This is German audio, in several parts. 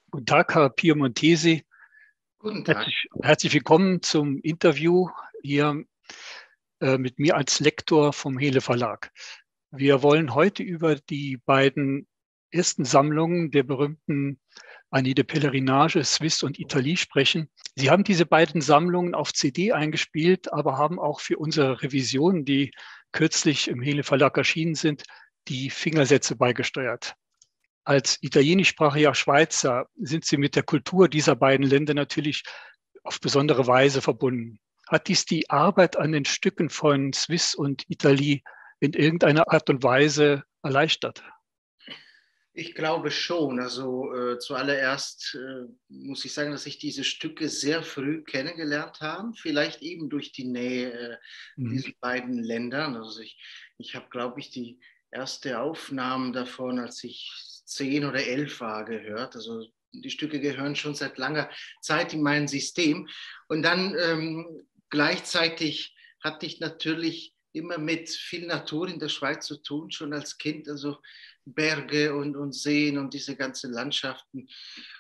Guten Tag, Herr Piemontesi. Guten Tag. Herzlich willkommen zum Interview hier mit mir als Lektor vom Hele Verlag. Wir wollen heute über die beiden ersten Sammlungen der berühmten Annie de Pèlerinage, Swiss und Italie sprechen. Sie haben diese beiden Sammlungen auf CD eingespielt, aber haben auch für unsere Revision, die kürzlich im Hele Verlag erschienen sind, die Fingersätze beigesteuert. Als italienischsprachiger Schweizer sind Sie mit der Kultur dieser beiden Länder natürlich auf besondere Weise verbunden. Hat dies die Arbeit an den Stücken von Swiss und Italie in irgendeiner Art und Weise erleichtert? Ich glaube schon. Also zuallererst muss ich sagen, dass ich diese Stücke sehr früh kennengelernt habe, vielleicht eben durch die Nähe Mhm. diesen beiden Ländern. Also ich habe, glaube ich, die erste Aufnahmen davon, als ich 10 oder 11 war, gehört. Also die Stücke gehören schon seit langer Zeit in mein System. Und dann gleichzeitig hatte ich natürlich immer mit viel Natur in der Schweiz zu tun, schon als Kind. Also Berge und Seen und diese ganzen Landschaften.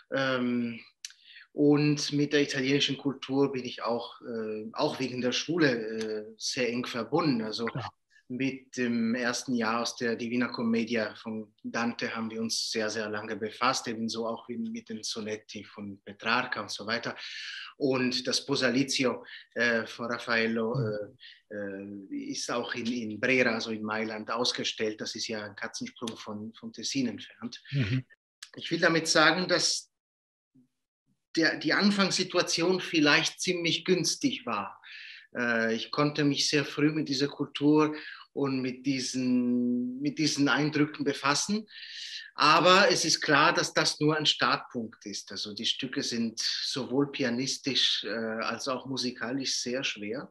Und mit der italienischen Kultur bin ich auch wegen der Schule sehr eng verbunden. Also Klar. mit dem ersten Jahr aus der Divina Commedia von Dante haben wir uns sehr, sehr lange befasst, ebenso auch mit den Sonetti von Petrarca und so weiter. Und das Posalizio von Raffaello ist auch in Brera, also in Mailand, ausgestellt. Das ist ja ein Katzensprung von Tessin entfernt. Mhm. Ich will damit sagen, dass die Anfangssituation vielleicht ziemlich günstig war. Ich konnte mich sehr früh mit dieser Kultur und mit diesen Eindrücken befassen. Aber es ist klar, dass das nur ein Startpunkt ist. Also die Stücke sind sowohl pianistisch als auch musikalisch sehr schwer.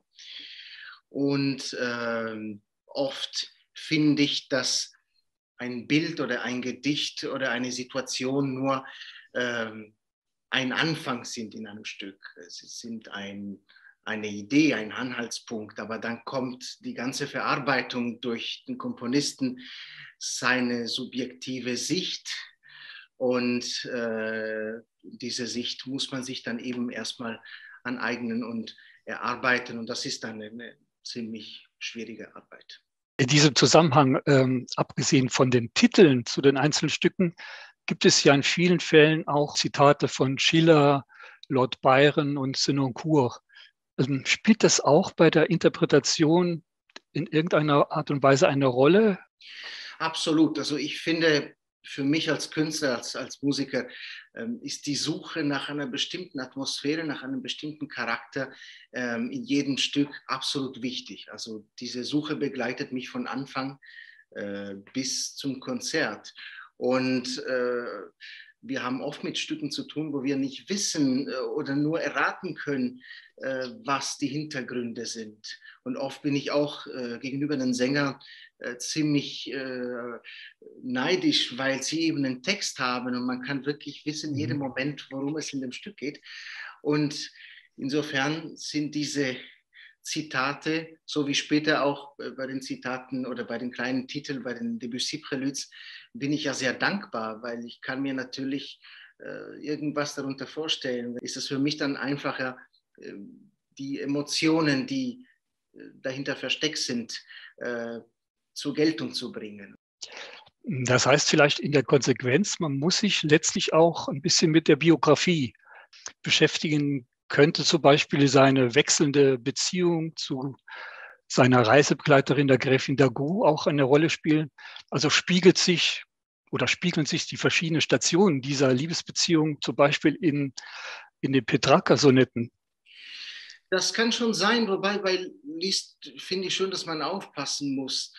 Und oft finde ich, dass ein Bild oder ein Gedicht oder eine Situation nur ein Anfang sind in einem Stück. Sie sind eine Idee, ein Anhaltspunkt, aber dann kommt die ganze Verarbeitung durch den Komponisten, seine subjektive Sicht, und diese Sicht muss man sich dann eben erstmal aneignen und erarbeiten, und das ist dann eine ziemlich schwierige Arbeit. In diesem Zusammenhang, abgesehen von den Titeln zu den einzelnen Stücken, gibt es ja in vielen Fällen auch Zitate von Schiller, Lord Byron und Senancourt. Spielt das auch bei der Interpretation in irgendeiner Art und Weise eine Rolle? Absolut. Also ich finde, für mich als Künstler, als Musiker, ist die Suche nach einer bestimmten Atmosphäre, nach einem bestimmten Charakter in jedem Stück absolut wichtig. Also diese Suche begleitet mich von Anfang bis zum Konzert. Und wir haben oft mit Stücken zu tun, wo wir nicht wissen oder nur erraten können, was die Hintergründe sind. Und oft bin ich auch gegenüber den Sängern ziemlich neidisch, weil sie eben einen Text haben und man kann wirklich wissen, in jedem Mhm. Moment, worum es in dem Stück geht. Und insofern sind diese Zitate, so wie später auch bei den Zitaten oder bei den kleinen Titeln, bei den Debussy-Préludes, bin ich ja sehr dankbar, weil ich kann mir natürlich irgendwas darunter vorstellen. Ist es für mich dann einfacher, die Emotionen, die dahinter versteckt sind, zur Geltung zu bringen. Das heißt vielleicht in der Konsequenz, man muss sich letztlich auch ein bisschen mit der Biografie beschäftigen. Könnte zum Beispiel seine wechselnde Beziehung zu seiner Reisebegleiterin, der Gräfin d'Agoult, auch eine Rolle spielen? Also spiegeln sich die verschiedenen Stationen dieser Liebesbeziehung zum Beispiel in den Petrarca-Sonetten? Das kann schon sein, wobei bei Liszt finde ich schon, dass man aufpassen muss,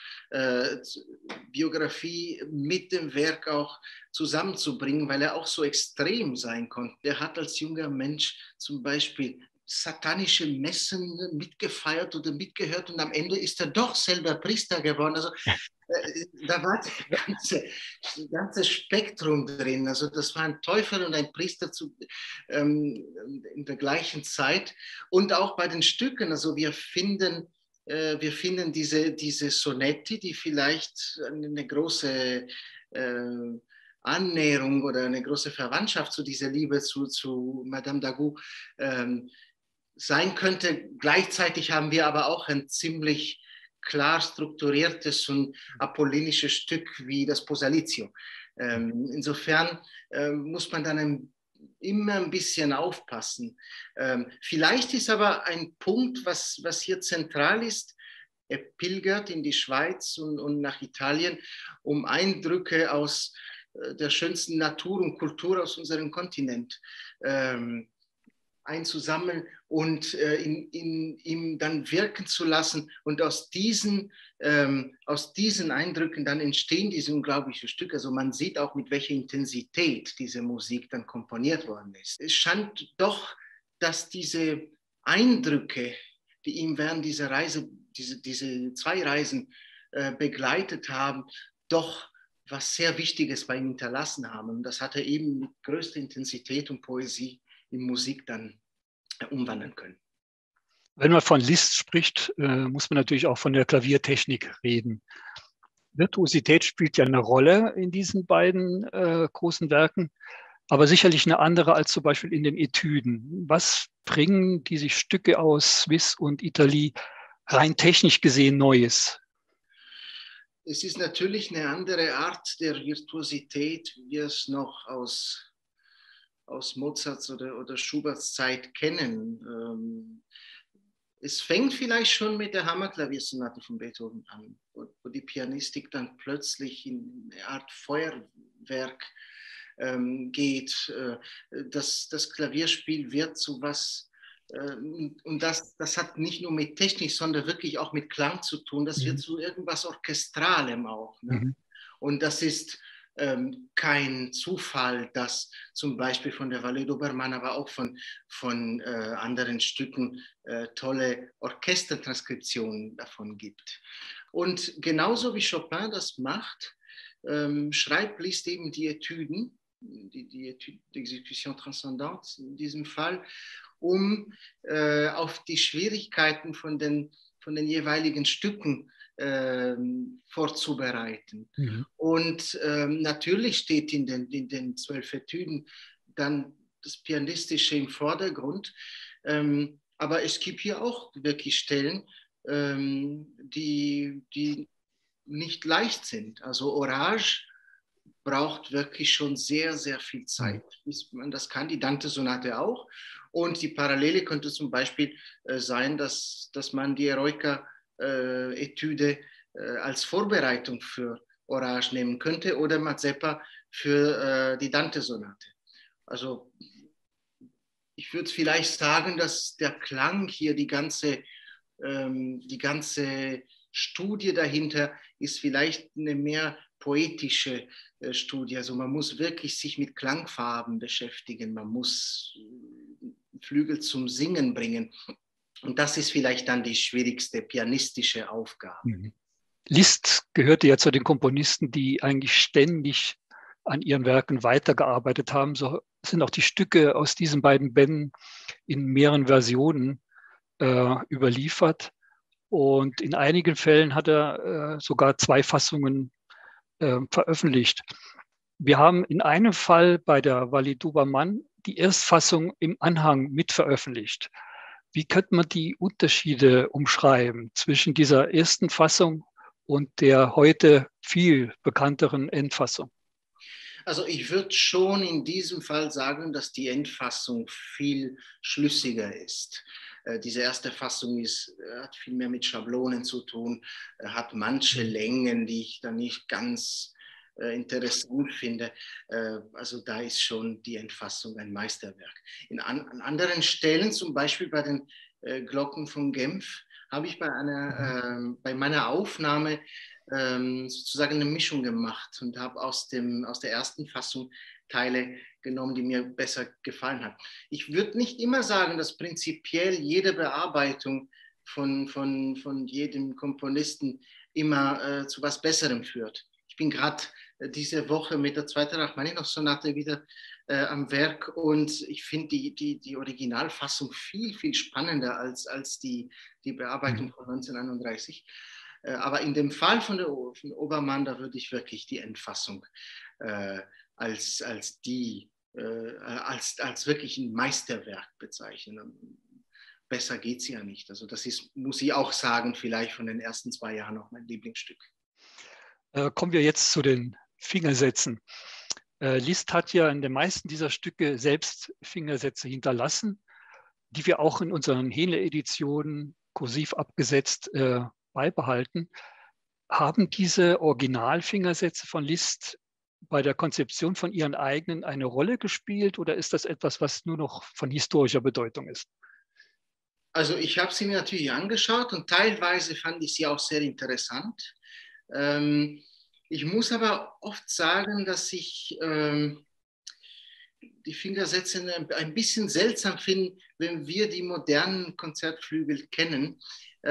Biografie mit dem Werk auch zusammenzubringen, weil er auch so extrem sein konnte. Er hat als junger Mensch zum Beispiel satanische Messen mitgefeiert oder mitgehört, und am Ende ist er doch selber Priester geworden. Also da war das ganze Spektrum drin. Also das war ein Teufel und ein Priester in der gleichen Zeit. Und auch bei den Stücken, also wir finden diese Sonetti, die vielleicht eine große Annäherung oder eine große Verwandtschaft zu dieser Liebe zu Madame d'Agout sein könnte. Gleichzeitig haben wir aber auch ein ziemlich klar strukturiertes und apollinisches Stück wie das Posalizio. Insofern muss man dann immer ein bisschen aufpassen. Vielleicht ist aber ein Punkt, was hier zentral ist: er pilgert in die Schweiz und nach Italien, um Eindrücke aus der schönsten Natur und Kultur aus unserem Kontinent einzusammeln und in ihm dann wirken zu lassen. Und aus diesen Eindrücken dann entstehen diese unglaublichen Stücke. Also man sieht auch, mit welcher Intensität diese Musik dann komponiert worden ist. Es scheint doch, dass diese Eindrücke, die ihm während dieser Reise, diese 2 Reisen begleitet haben, doch was sehr Wichtiges bei ihm hinterlassen haben. Und das hat er eben mit größter Intensität und Poesie in Musik dann umwandeln können. Wenn man von Liszt spricht, muss man natürlich auch von der Klaviertechnik reden. Virtuosität spielt ja eine Rolle in diesen beiden großen Werken, aber sicherlich eine andere als zum Beispiel in den Etüden. Was bringen diese Stücke aus Swiss und Italie rein technisch gesehen Neues? Es ist natürlich eine andere Art der Virtuosität, wie wir es noch aus Mozarts oder Schuberts Zeit kennen. Es fängt vielleicht schon mit der Hammerklaviersonate von Beethoven an, wo die Pianistik dann plötzlich in eine Art Feuerwerk geht. Das Klavierspiel wird zu was, und das hat nicht nur mit Technik, sondern wirklich auch mit Klang zu tun. Das wird zu irgendwas Orchestralem auch. Ne? Mhm. Und das ist kein Zufall, dass zum Beispiel von der Vallée d'Obermann, aber auch von anderen Stücken tolle Orchestertranskriptionen davon gibt. Und genauso wie Chopin das macht, schreibt Liszt eben die Etüden, die Etüde d'Exécution Transcendante in diesem Fall, um auf die Schwierigkeiten von den jeweiligen Stücken vorzubereiten. Mhm. Und natürlich steht in den 12 Etüden dann das Pianistische im Vordergrund. Aber es gibt hier auch wirklich Stellen, die nicht leicht sind. Also Orage braucht wirklich schon sehr, sehr viel Zeit, bis man das kann. Die Dante-Sonate auch. Und die Parallele könnte zum Beispiel sein, dass man die Eroica-Etüde als Vorbereitung für Orage nehmen könnte oder Mazeppa für die Dante-Sonate. Also ich würde vielleicht sagen, dass der Klang hier, die ganze Studie dahinter ist vielleicht eine mehr poetische Studie. Also man muss wirklich sich mit Klangfarben beschäftigen, man muss Flügel zum Singen bringen. Und das ist vielleicht dann die schwierigste pianistische Aufgabe. Mhm. Liszt gehörte ja zu den Komponisten, die eigentlich ständig an ihren Werken weitergearbeitet haben. So sind auch die Stücke aus diesen beiden Bänden in mehreren Versionen überliefert. Und in einigen Fällen hat er sogar 2 Fassungen veröffentlicht. Wir haben in einem Fall bei der Vallée d'Obermann die Erstfassung im Anhang mit veröffentlicht. Wie könnte man die Unterschiede umschreiben zwischen dieser ersten Fassung und der heute viel bekannteren Endfassung? Also ich würde schon in diesem Fall sagen, dass die Endfassung viel schlüssiger ist. Diese erste Fassung hat viel mehr mit Schablonen zu tun, hat manche Längen, die ich dann nicht ganz interessant finde. Also da ist schon die Endfassung ein Meisterwerk. An anderen Stellen, zum Beispiel bei den Glocken von Genf, habe ich bei meiner Aufnahme sozusagen eine Mischung gemacht und habe aus der ersten Fassung Teile genommen, die mir besser gefallen haben. Ich würde nicht immer sagen, dass prinzipiell jede Bearbeitung von jedem Komponisten immer zu was Besserem führt. Ich bin gerade diese Woche mit der zweiten Rachmaninow-Sonate wieder am Werk und ich finde die Originalfassung viel, viel spannender als die Bearbeitung von 1931. Aber in dem Fall von Obermann, da würde ich wirklich die Endfassung als wirklich ein Meisterwerk bezeichnen. Besser geht es ja nicht. Also das ist, muss ich auch sagen, vielleicht von den ersten 2 Jahren noch mein Lieblingsstück. Kommen wir jetzt zu den Fingersätzen. Liszt hat ja in den meisten dieser Stücke selbst Fingersätze hinterlassen, die wir auch in unseren Henle-Editionen kursiv abgesetzt beibehalten. Haben diese Originalfingersätze von Liszt bei der Konzeption von ihren eigenen eine Rolle gespielt oder ist das etwas, was nur noch von historischer Bedeutung ist? Also ich habe sie mir natürlich angeschaut und teilweise fand ich sie auch sehr interessant. Ich muss aber oft sagen, dass ich die Fingersätze ein bisschen seltsam finde, wenn wir die modernen Konzertflügel kennen.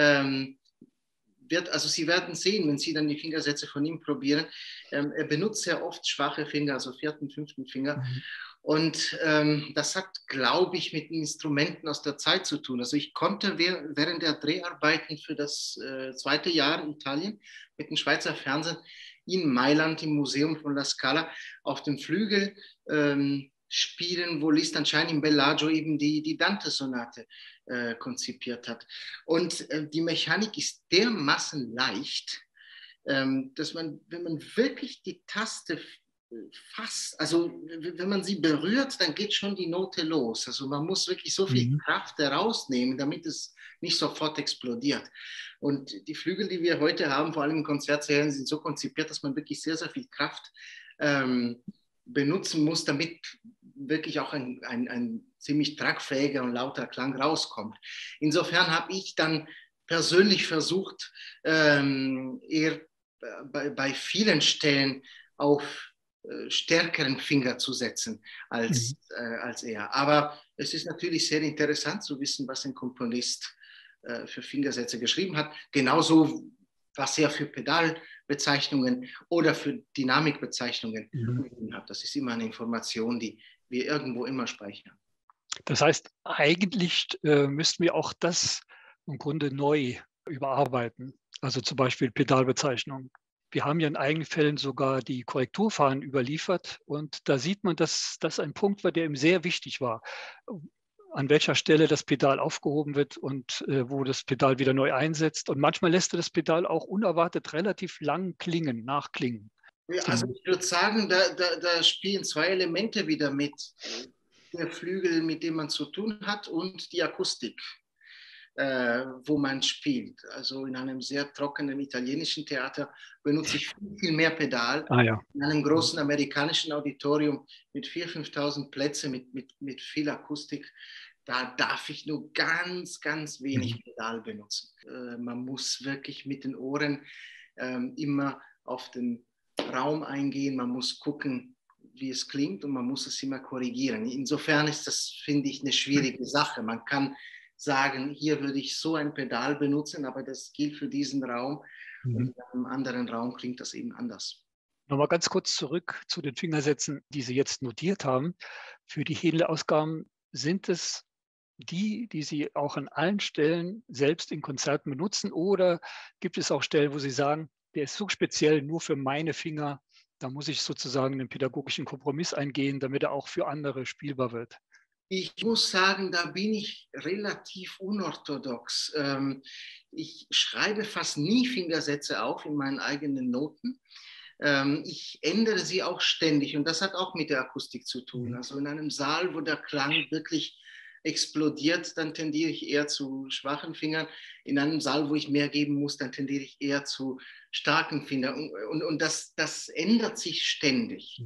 Also Sie werden sehen, wenn Sie dann die Fingersätze von ihm probieren, er benutzt sehr oft schwache Finger, also 4., 5. Finger. Mhm. Und das hat, glaube ich, mit Instrumenten aus der Zeit zu tun. Also ich konnte während der Dreharbeiten für das 2. Jahr in Italien mit dem Schweizer Fernsehen in Mailand im Museum von La Scala auf dem Flügel spielen, wo Liszt anscheinend im Bellagio eben die Dante-Sonate konzipiert hat. Und die Mechanik ist dermaßen leicht, dass man, wenn man wirklich die Taste fast, also wenn man sie berührt, dann geht schon die Note los. Also man muss wirklich so viel Kraft herausnehmen, damit es nicht sofort explodiert. Und die Flügel, die wir heute haben, vor allem in Konzertsälen, sind so konzipiert, dass man wirklich sehr, sehr viel Kraft benutzen muss, damit wirklich auch ein ziemlich tragfähiger und lauter Klang rauskommt. Insofern habe ich dann persönlich versucht, eher bei vielen Stellen auf stärkeren Finger zu setzen als er. Aber es ist natürlich sehr interessant zu wissen, was ein Komponist für Fingersätze geschrieben hat. Genauso, was er für Pedalbezeichnungen oder für Dynamikbezeichnungen hat. Das ist immer eine Information, die wir irgendwo immer speichern. Das heißt, eigentlich müssten wir auch das im Grunde neu überarbeiten. Also zum Beispiel Pedalbezeichnungen. Wir haben ja in einigen Fällen sogar die Korrekturfahnen überliefert und da sieht man, dass das ein Punkt war, der ihm sehr wichtig war. An welcher Stelle das Pedal aufgehoben wird und wo das Pedal wieder neu einsetzt. Und manchmal lässt er das Pedal auch unerwartet relativ lang klingen, nachklingen. Ja, also ich würde sagen, da spielen 2 Elemente wieder mit. Der Flügel, mit dem man zu tun hat, und die Akustik, wo man spielt. Also in einem sehr trockenen italienischen Theater benutze ich viel, viel mehr Pedal. Ja. In einem großen amerikanischen Auditorium mit 4.000, 5.000 Plätzen, mit viel Akustik, da darf ich nur ganz, ganz wenig Pedal benutzen. Man muss wirklich mit den Ohren immer auf den Raum eingehen, man muss gucken, wie es klingt und man muss es immer korrigieren. Insofern ist das, finde ich, eine schwierige Sache. Man kann sagen, hier würde ich so ein Pedal benutzen, aber das gilt für diesen Raum und in einem anderen Raum klingt das eben anders. Nochmal ganz kurz zurück zu den Fingersätzen, die Sie jetzt notiert haben. Für die Henle-Ausgaben sind es die Sie auch an allen Stellen selbst in Konzerten benutzen oder gibt es auch Stellen, wo Sie sagen, der ist so speziell nur für meine Finger, da muss ich sozusagen einen pädagogischen Kompromiss eingehen, damit er auch für andere spielbar wird? Ich muss sagen, da bin ich relativ unorthodox. Ich schreibe fast nie Fingersätze auf in meinen eigenen Noten. Ich ändere sie auch ständig und das hat auch mit der Akustik zu tun. Also in einem Saal, wo der Klang wirklich explodiert, dann tendiere ich eher zu schwachen Fingern. In einem Saal, wo ich mehr geben muss, dann tendiere ich eher zu starken Fingern. Und das ändert sich ständig.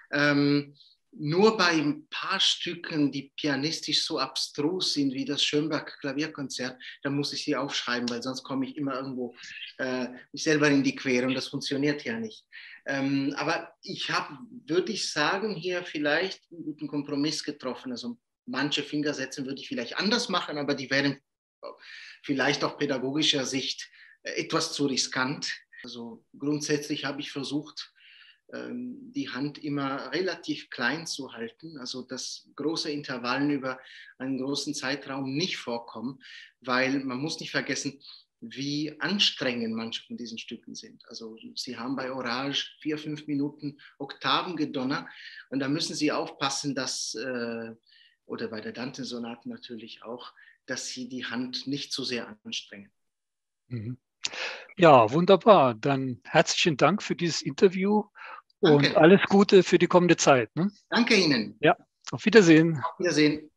Nur bei ein paar Stücken, die pianistisch so abstrus sind wie das Schönberg-Klavierkonzert, da muss ich sie aufschreiben, weil sonst komme ich immer irgendwo mich selber in die Quere und das funktioniert ja nicht. Aber ich habe, würde ich sagen, hier vielleicht einen guten Kompromiss getroffen. Also manche Fingersätze würde ich vielleicht anders machen, aber die wären vielleicht aus pädagogischer Sicht etwas zu riskant. Also grundsätzlich habe ich versucht, die Hand immer relativ klein zu halten, also dass große Intervallen über einen großen Zeitraum nicht vorkommen, weil man muss nicht vergessen, wie anstrengend manche von diesen Stücken sind. Also Sie haben bei Orage 4, 5 Minuten Oktavengedonner und da müssen Sie aufpassen, dass, oder bei der Dante-Sonate natürlich auch, dass Sie die Hand nicht zu sehr anstrengen. Mhm. Ja, wunderbar. Dann herzlichen Dank für dieses Interview und Danke. alles Gute für die kommende Zeit. Ne? Danke Ihnen. Ja, auf Wiedersehen. Auf Wiedersehen.